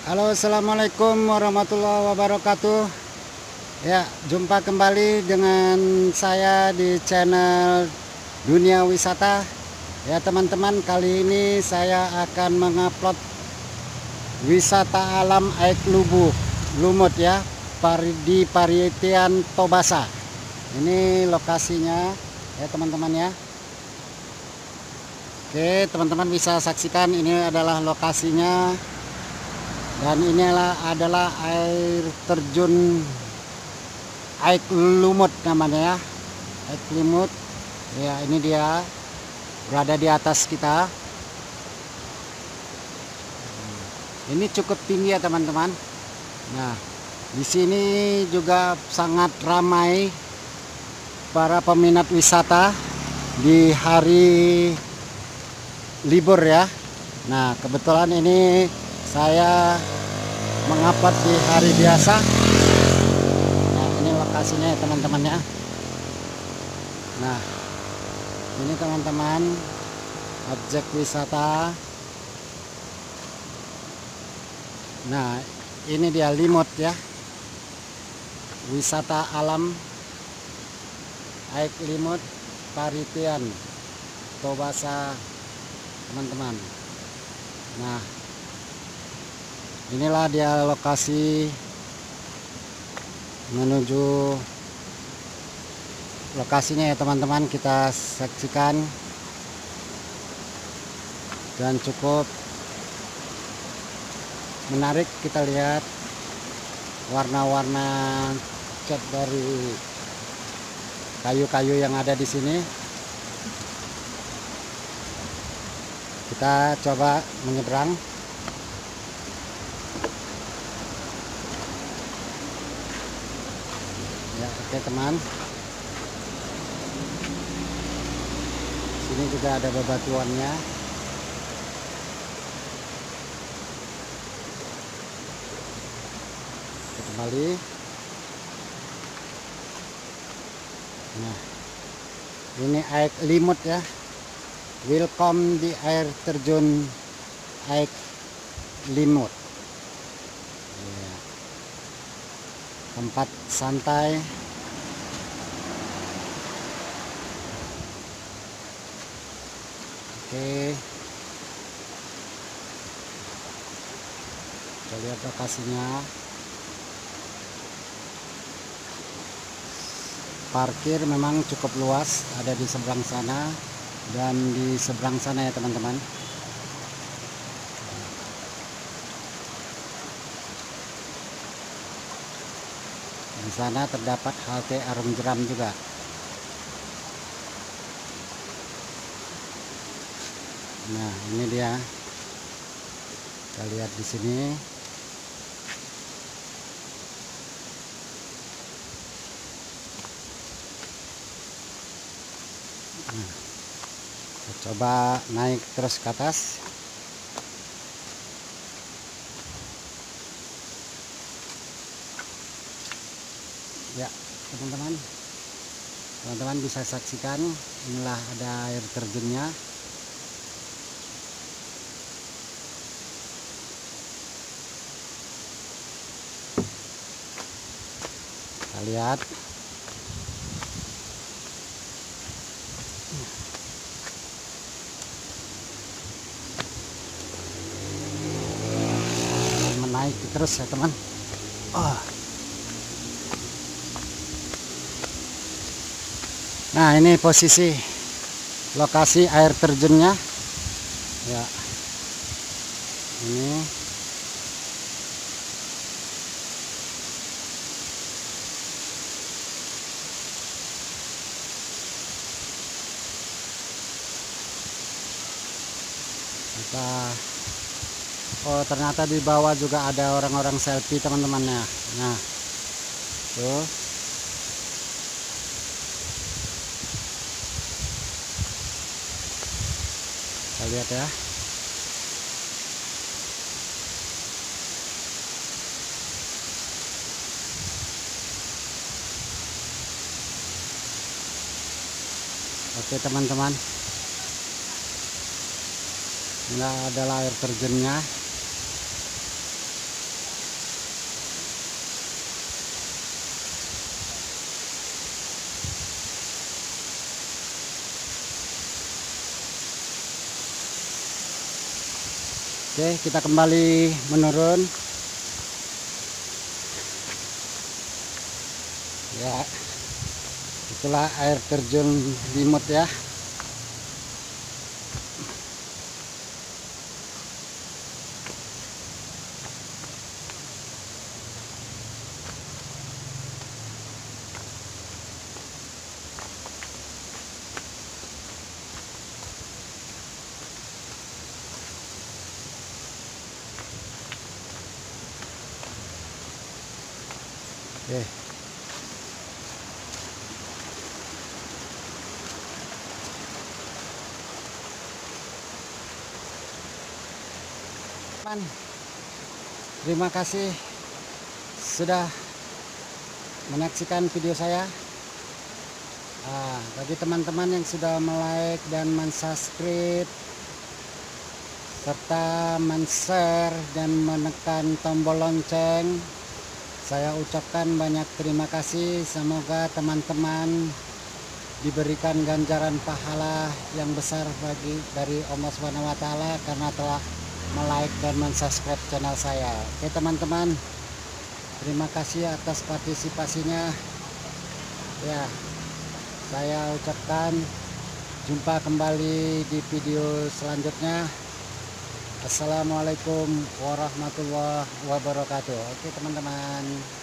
Halo, assalamualaikum warahmatullahi wabarakatuh. Ya, jumpa kembali dengan saya di channel Dunia Wisata. Ya teman-teman, kali ini saya akan mengupload wisata alam Aik Lumut ya, di Paritian Tobasa. Ini lokasinya ya teman-teman ya. Oke, teman-teman bisa saksikan ini adalah lokasinya. Dan inilah adalah air terjun Aik Lumut namanya ya. Aik Lumut. Ya, ini dia berada di atas kita. Ini cukup tinggi ya teman-teman. Nah, di sini juga sangat ramai para peminat wisata di hari libur ya. Nah, kebetulan ini saya mengupload di hari biasa. Nah, ini lokasinya ya teman-teman ya. Nah, ini teman-teman objek wisata. Nah, ini dia Limut ya, wisata alam Aik Lumut Paritian Tobasa teman-teman. Nah, inilah dia lokasi menuju lokasinya ya teman-teman, kita saksikan. Dan cukup menarik, kita lihat warna-warna cat dari kayu-kayu yang ada di sini. Kita coba menyeberang. Ya, oke teman. Sini juga ada bebatuannya. Kita kembali. Nah, ini Aik Lumut ya. Welcome di air terjun Aik Lumut. Ya. Tempat santai. Oke, kita lihat lokasinya. Parkir memang cukup luas, ada di seberang sana dan di seberang sana ya teman-teman. Di sana terdapat halte Arum Jeram juga. Nah, ini dia. Kita lihat di sini. Nah, kita coba naik terus ke atas. Ya, teman-teman bisa saksikan, inilah ada air terjunnya. Kita lihat. Menaik terus ya teman. Nah, ini posisi lokasi air terjunnya ya. Ini kita, oh ternyata di bawah juga ada orang-orang selfie teman-teman ya. Nah, tuh. Kita lihat ya. Oke teman-teman, ini adalah air terjunnya. Oke, kita kembali menurun. Ya, itulah air terjun Limut ya. Oke. Terima kasih sudah menyaksikan video saya. Bagi teman-teman yang sudah like dan mensubscribe serta men-share dan menekan tombol lonceng, saya ucapkan banyak terima kasih. Semoga teman-teman diberikan ganjaran pahala yang besar dari Allah SWT karena telah like dan mensubscribe channel saya. Oke teman-teman, terima kasih atas partisipasinya ya. Saya ucapkan jumpa kembali di video selanjutnya. Assalamualaikum warahmatullahi wabarakatuh. Oke teman-teman.